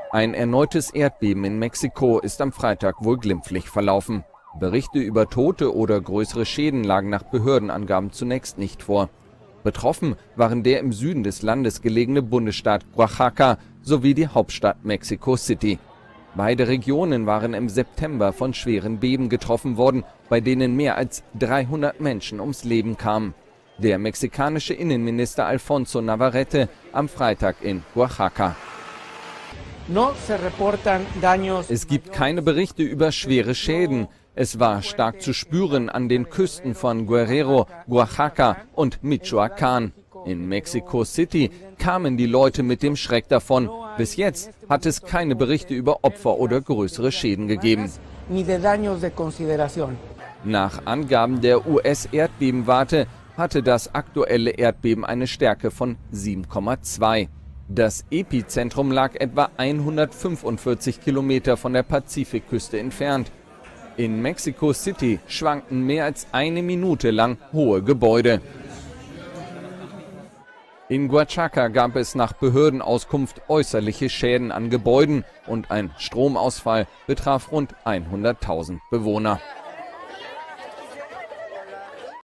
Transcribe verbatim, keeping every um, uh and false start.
Ein erneutes Erdbeben in Mexiko ist am Freitag wohl glimpflich verlaufen. Berichte über Tote oder größere Schäden lagen nach Behördenangaben zunächst nicht vor. Betroffen waren der im Süden des Landes gelegene Bundesstaat Oaxaca sowie die Hauptstadt Mexico City. Beide Regionen waren im September von schweren Beben getroffen worden, bei denen mehr als dreihundert Menschen ums Leben kamen. Der mexikanische Innenminister Alfonso Navarrete am Freitag in Oaxaca. Es gibt keine Berichte über schwere Schäden. Es war stark zu spüren an den Küsten von Guerrero, Oaxaca und Michoacán. In Mexico City kamen die Leute mit dem Schreck davon. Bis jetzt hat es keine Berichte über Opfer oder größere Schäden gegeben. Nach Angaben der U S-Erdbebenwarte hatte das aktuelle Erdbeben eine Stärke von sieben Komma zwei. Das Epizentrum lag etwa hundertfünfundvierzig Kilometer von der Pazifikküste entfernt. In Mexico City schwankten mehr als eine Minute lang hohe Gebäude. In Oaxaca gab es nach Behördenauskunft äußerliche Schäden an Gebäuden und ein Stromausfall betraf rund hunderttausend Bewohner.